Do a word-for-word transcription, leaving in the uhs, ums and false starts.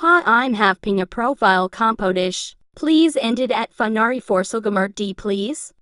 Hi, I'm having a profile compo dish. Please end it at Funari for Sugamert D please.